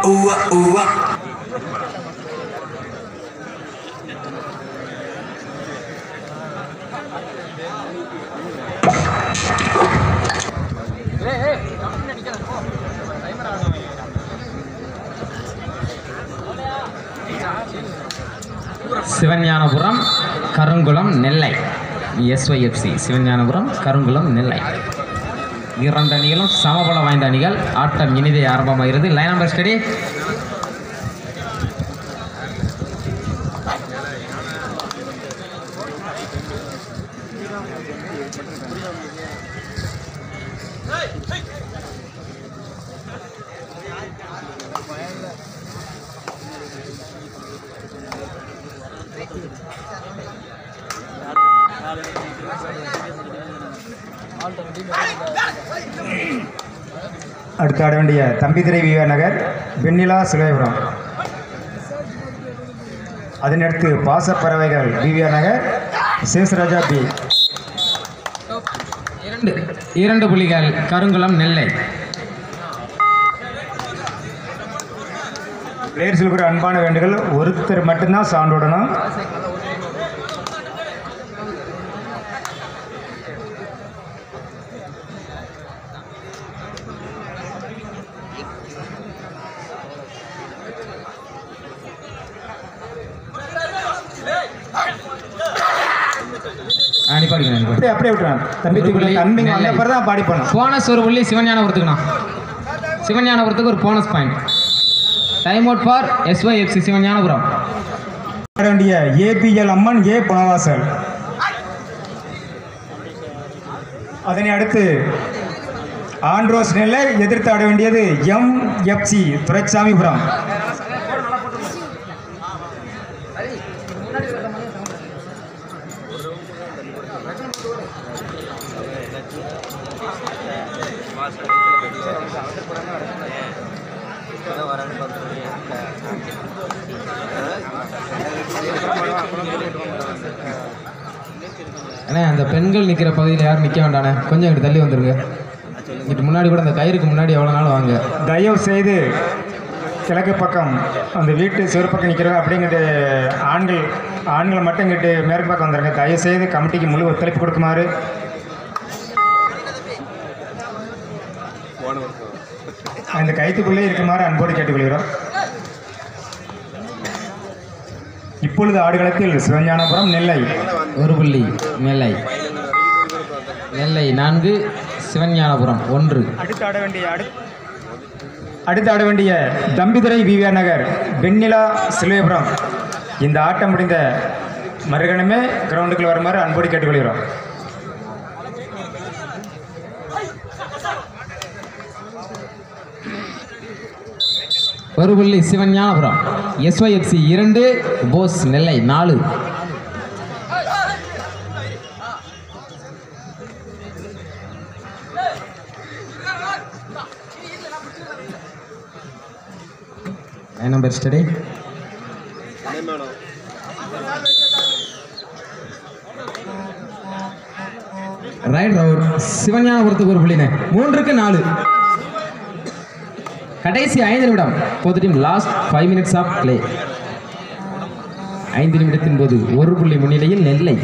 சிவஞானபுரம் கருங்குளம் நெல்லை SYFC Sivagnanapuram Karungulam நெல்லை இரண்டு அணிகளும் சமபலம் வாய்ந்த அணிகள். ஆட்டம் இனிதே ஆரம்பமாகிறது. Line number study. அடுத்து ஆட வேண்டிய தம்பிதுரை விவேக நகர் வெண்ணிலா சிலைபுரம். அதனடுத்து பாசப்பறவைகள் விவேக நகர் சேஷராஜா பி. 2 புள்ளிகள் கருங்குளம் நெல்லை. பிளேயர்ஸுக்கு ஒரு அன்பான வேண்டுகள், ஒருத்தர் மட்டும்தான் சவுண்ட் விடணும். அப்படியே விட்டுறான் தம்பி. தான் பாடி பண்ணணும். போனஸ் ஒரு புள்ளி சிவஞானபுரத்துக்குண்ணா. சிவஞானபுரத்துக்கு ஒரு bonus point. Time out for SYFC Sivagnanapuram. ஆட வேண்டிய APL அம்மன் A பணவாசல். அதனை அடுத்து ஆண்ட்ரோஸ் நெல்லை எதிர்த்து ஆட வேண்டியது MFC துரைசாமிபுரம். அண்ணே அந்த பெண்கள் நிற்கிற பகுதியில் யாரும் நிற்க வேண்டாண்ணே, கொஞ்சம் இங்கிட்டு தள்ளி வந்துருங்க. இங்கிட்டு முன்னாடி கூட அந்த கயிறுக்கு முன்னாடி எவ்வளோ நாள் வாங்க. தயவு செய்து கிழக்கு பக்கம் அந்த வீட்டு சிறு பக்கம் நிற்கிறவங்க அப்படிங்கிட்டு ஆண்களை மட்டும் இங்கிட்டு மேற்கு பக்கம் வந்துடுங்க. தயவு செய்து கமிட்டிக்கு முழு ஒத்துழைப்பு கொடுக்குமாறு அந்த கைத்துக்குள்ளே இருக்குமாறு அன்போடு கேட்டுக்கொள்கிறோம். இப்பொழுது ஆடுகளத்தில் சிவஞானபுரம் நெல்லை 1 புள்ளி நெல்லை. நெல்லை 4 சிவஞானபுரம் 1. அடுத்து ஆட வேண்டிய தம்பிதுரை விவேக நகர் வெண்ணிலா சிலுவைபுரம். இந்த ஆட்டம் முடிந்த மறுகணமே கிரவுண்டுக்குள் வருமாறு அன்போடு கேட்டுக்கொள்கிறோம். ஒரு புள்ளி சிவஞானபுரம். SYFC 2 போஸ் Nellai 4. Number study. Raid out சிவஞானபுரத்துக்கு 1 புள்ளினே. 3க்கு 4. கடைசி 5 நிமிடம். போது team last 5 minutes of play. 5 நிமிடத்தின் போது 1 புள்ளி முன்னிலையில் நெல்லை.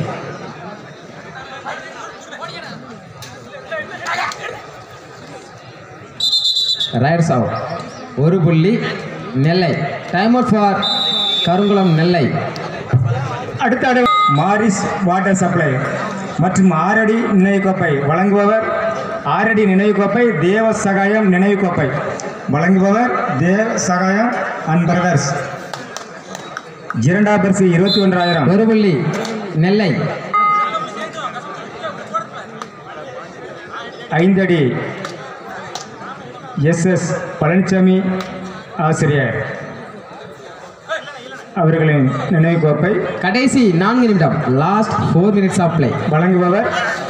ரைட்ஸ் அவுட் 1 புள்ளி Nellai. Time out for Karungulam Nellai. அடுத்த மாரிஸ் வாட்டர் சப்ளை மற்றும் 6 அடி நினைவு கோப்பை வழங்குபவர் 6 அடி நினைவு கோப்பை தேவ சகாயம் நினைவு கோப்பை வழங்குபவர் தேவ சகாயம் அண்ட் பிரதர்ஸ். 2ஆம் பரிசு 21,000. 1 புள்ளி நெல்லை. 5 அடி SS பழனிசாமி ஆசிரியர் அவர்களின் நினைவு கோப்பை கடைசி 4 நிமிடம் லாஸ்ட் 4 மினிட்ஸ் ஆஃப் பிளே வழங்குபவர்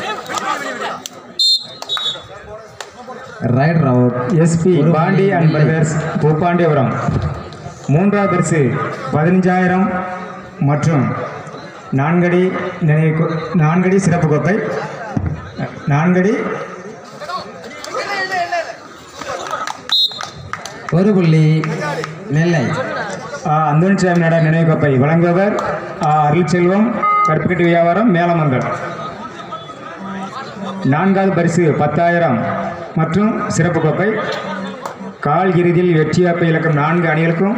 raider out SP Pandi and brothers Poopandiyapuram. 3ஆம் பரிசு 15,000 மற்றும் 4 அடி நினைவு 4 அடி சிறப்பு கோப்பை 4 அடி 1 புள்ளி நெல்லை. அந்தோனிசாமி நாடார் நினைவு கோப்பை வழங்குபவர் அருள்செல்வம், கருப்புக்கட்டு வியாபாரம், மேலமங்கல். 4வது பரிசு 10,000 மற்றும் சிறப்பு கோப்பை. கால் இறுதியில் வெற்றி வாய்ப்பை இழக்கும் 4 அணிகளுக்கும்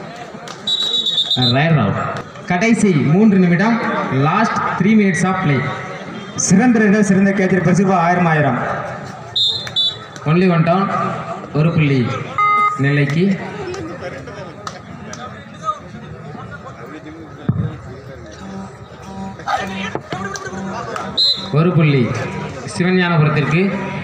ரைட் அவுட். கடைசி 3 நிமிடம், லாஸ்ட் 3 minutes ஆஃப் பிளே. சிறந்த சிறந்த கேட்சியர் பரிசு 1000. ஒன்லி ஒன் டவுன், ஒரு புள்ளி நெல்லைக்கு. ஒரு புள்ளி சிவஞானபுரத்திற்கு.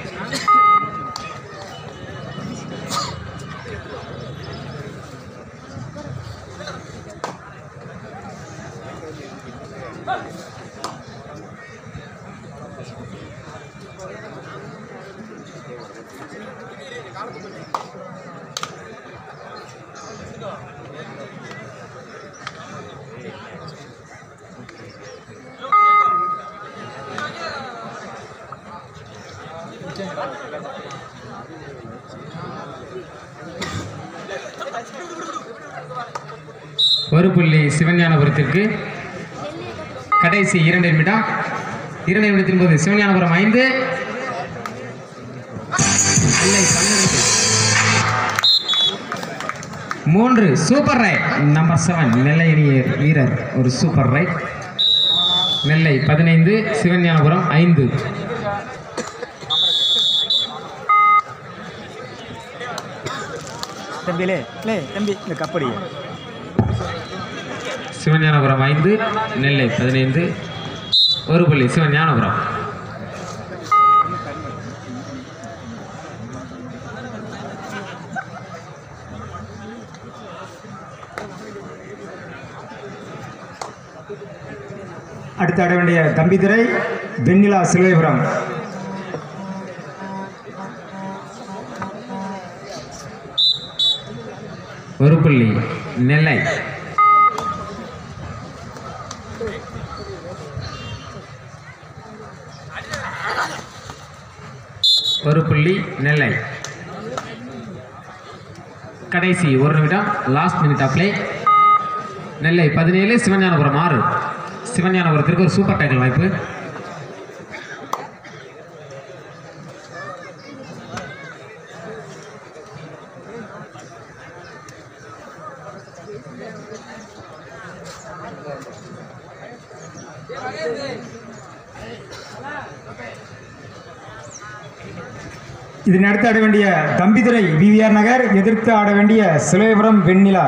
ஒரு புள்ளி சிவஞானபுரத்திற்கு. கடைசி 2 நிமிடம். 2 நிமிடத்தின் போது Sivagnanapuram 5, Nellai 12. 3 super raid. Number 7 Nellai அணியர் வீரர் ஒரு சூப்பர் ரைட். நெல்லை 15, சிவஞானபுரம் 5. சிவஞானபுரம் 5, நெல்லை 15. ஒரு புள்ளி சிவஞானபுரம். அடுத்து ஆட வேண்டிய தம்பிதுரை வெண்ணிலா சிலுவைபுரம். ஒரு புள்ளி நெல்லை. ஒரு புள்ளி நெல்லை. கடைசி 1 நிமிடம், last minute of play. Nellai 17, Sivagnanapuram 6. சிவஞானபுரத்திற்கு ஒரு சூப்பர் டைட்டில் வாய்ப்பு. இதனை அடுத்து ஆட வேண்டிய தம்பிதுரை விவிஆர் நகர், எதிர்த்து ஆட வேண்டிய சிலுவைபுரம் வெண்ணிலா.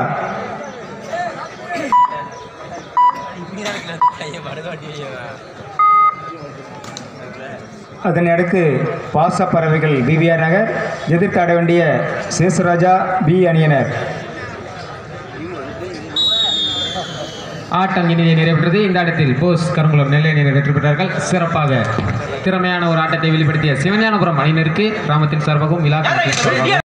அதனை அடுத்து பாசப்பறவைகள் விவிஆர் நகர், எதிர்த்து ஆட வேண்டிய சேசுராஜா பி அணியினர். ஆட்டம் இனிதே நிறைவேற்றது. இந்த ஆட்டத்தில் போஸ் கருங்குளம் நெல்லை அணியினர் வெற்றி பெற்றார்கள். சிறப்பாக திறமையான ஒரு ஆட்டத்தை வெளிப்படுத்திய சிவஞானபுரம் அணியினருக்கு கிராமத்தின் சார்பாகவும் விழா